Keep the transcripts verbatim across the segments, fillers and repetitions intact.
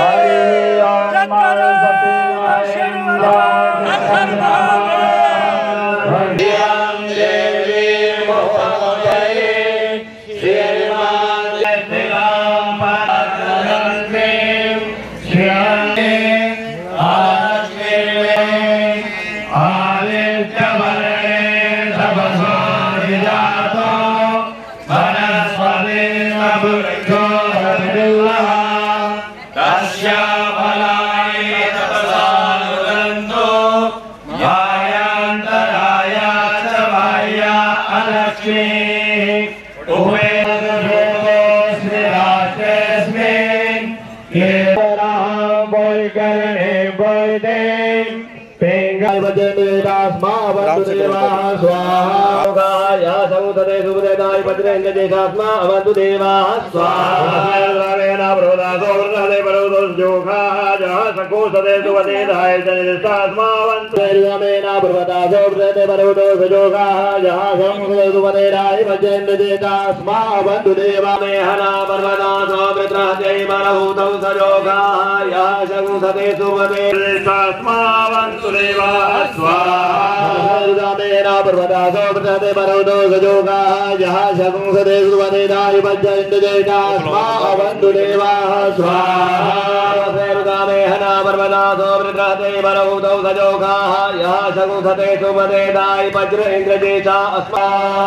अवन्तु देवा स्वाहा प्रोदासो वृणदे परोदो जोखा जहाँ सकोसदे सुवदे धाय जनिस्तास्मावन्तु देवामेना पर्वतासो वृणदे परोदो जोखा जहाँ सकोसदे सुवदे धाय जनिस्तास्मावन्तु देवामेहना पर्वतासो वृत्रहते मनभूतौ सजोखा जहाँ सकोसदे सुवदे जनिस्तास्मावन्तु देवा स्वाहा देवामेना पर्वतासो वृणदे परोदो जोखा जहाँ सकोसदे सुवदे धाय जनिस्तास्मावन्तु देवा स्वाहा देवगामेहना पर्वतासो वृत्रहते मनभूतौ सजोखाः यः सकुसते सुमते दाय वज्र इंद्रजेशा अस्मा।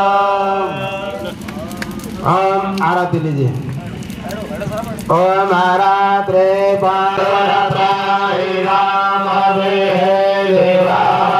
ओम आरती लीजिए। ओम आरात्रे पारात्राहि राम देवा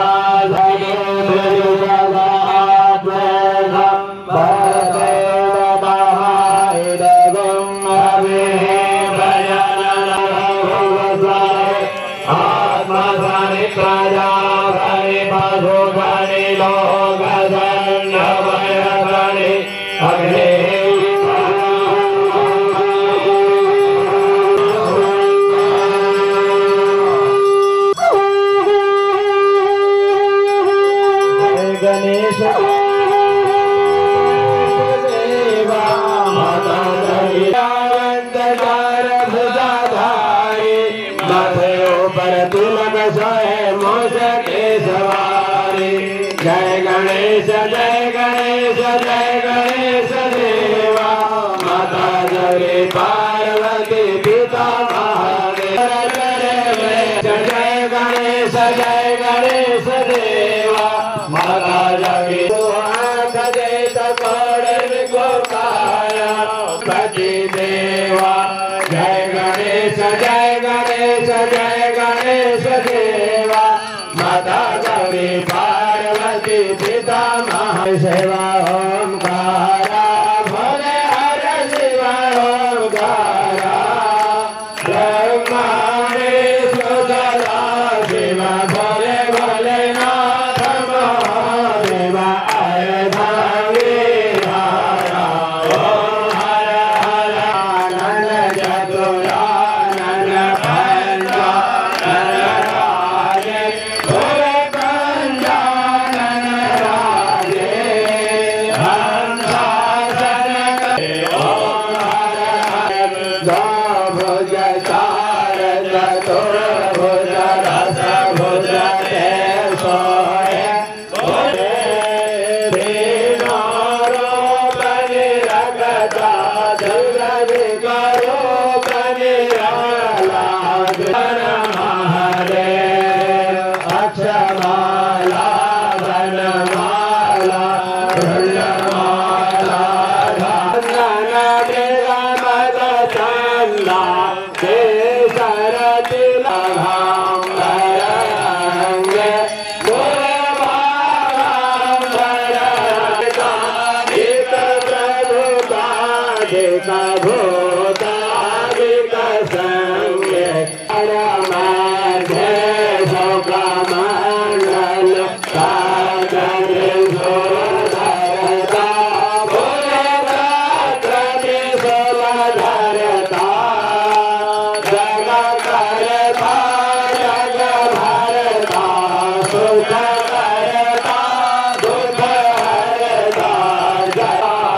सेवा ओंकारा भोले हर शिव ओंकारा ब्रह्माणे सुदला शिव भोले भोले नाथ महादेव आय धामी धारा ओम हर हर नन चतुरानन पंचा नन राजे भोले पंचानन राजे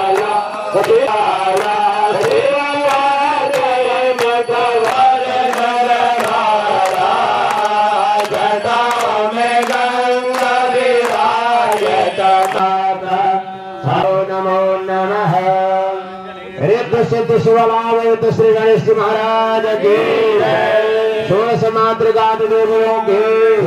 Jai जयतु शिवलाभयतु श्री गणेश जी महाराज की षोड़श मातृका देवों की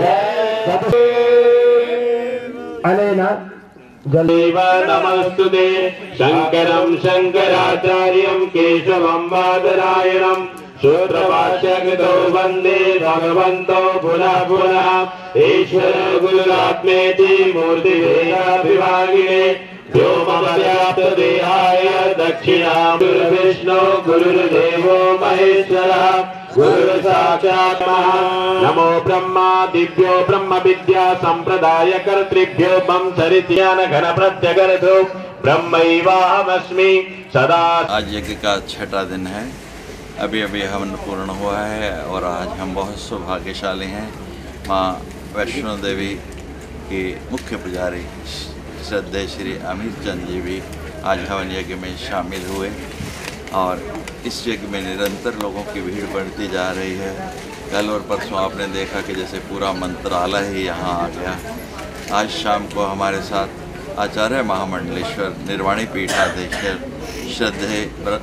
अनेना जलेव नमस्तुते शंकरं शंकराचार्यं केशवं बादरायणं सूत्रभाष्यकृतो वन्दे भगवन्तो पुनः पुनः ईश्वर गुरुरात्मेति मूर्तिभेदाभिभागिने व्योमव्याप्तदेहाय दक्षिणामूर्तिर्विष्णु गुरुर्देवो महेश्वरः गुरुः साक्षात् नमो ब्रह्मा दिव्यो ब्रह्म विद्या संप्रदाय कर्तृभ्यो बम सरित्यान घन प्रत्यगर्धो ब्रह्मैवाहमस्मि सदा। आज यज्ञ का छठा दिन है। अभी अभी हवन पूर्ण हुआ है और आज हम बहुत सौभाग्यशाली हैं। माँ वैष्णो देवी के मुख्य पुजारी श्रद्धेय श्री अमित चंद जी भी आज हवन यज्ञ में शामिल हुए और इस यज्ञ में निरंतर लोगों की भीड़ बढ़ती जा रही है। कल और परसों आपने देखा कि जैसे पूरा मंत्रालय ही यहाँ आ गया। आज शाम को हमारे साथ आचार्य महामंडलेश्वर निर्वाणी पीठाधीश्वर श्रद्धेय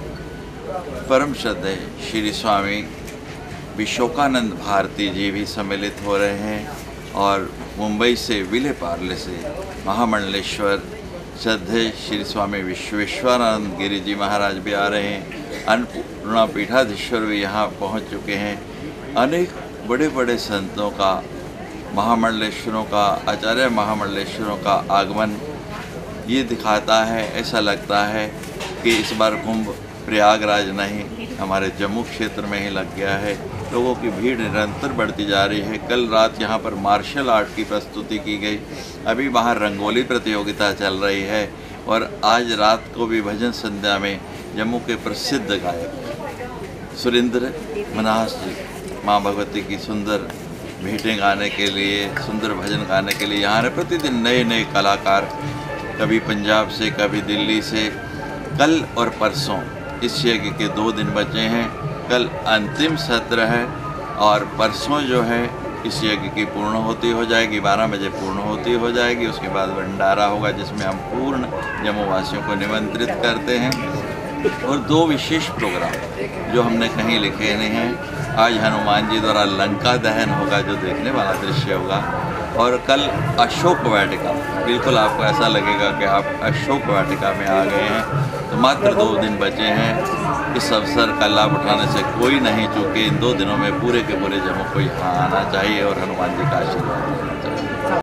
परम श्रद्धेय श्री स्वामी विशोकानंद भारती जी भी सम्मिलित हो रहे हैं और मुंबई से विले पार्ले से महामंडलेश्वर श्रद्धेय श्री स्वामी विश्वेश्वरानंद गिरी जी महाराज भी आ रहे हैं। अन्नपूर्णा पीठाधीश्वर भी यहाँ पहुँच चुके हैं। अनेक बड़े बड़े संतों का, महामंडलेश्वरों का, आचार्य महामंडलेश्वरों का आगमन ये दिखाता है, ऐसा लगता है कि इस बार कुंभ प्रयागराज नहीं हमारे जम्मू क्षेत्र में ही लग गया है। लोगों की भीड़ निरंतर बढ़ती जा रही है। कल रात यहाँ पर मार्शल आर्ट की प्रस्तुति की गई। अभी बाहर रंगोली प्रतियोगिता चल रही है और आज रात को भी भजन संध्या में जम्मू के प्रसिद्ध गायक सुरेंद्र मनास जी माँ भगवती की सुंदर भेंटें गाने के लिए, सुंदर भजन गाने के लिए यहाँ प्रतिदिन नए नए कलाकार, कभी पंजाब से कभी दिल्ली से। कल और परसों इस यज्ञ के दो दिन बचे हैं। कल अंतिम सत्र है और परसों जो है इस यज्ञ की पूर्ण होती हो जाएगी, बारह बजे पूर्ण होती हो जाएगी। उसके बाद भंडारा होगा जिसमें हम पूर्ण जम्मूवासियों को निमंत्रित करते हैं। और दो विशेष प्रोग्राम जो हमने कहीं लिखे नहीं हैं। आज हनुमान जी द्वारा लंका दहन होगा जो देखने वाला दृश्य होगा और कल अशोक वाटिका, बिल्कुल आपको ऐसा लगेगा कि आप अशोक वाटिका में आ गए हैं। तो मात्र दो दिन बचे हैं। इस अवसर का लाभ उठाने से कोई नहीं चूके। इन दो दिनों में पूरे के पूरे जम्मू को यहाँ आना चाहिए और हनुमान जी का आशीर्वाद लेना चाहिए।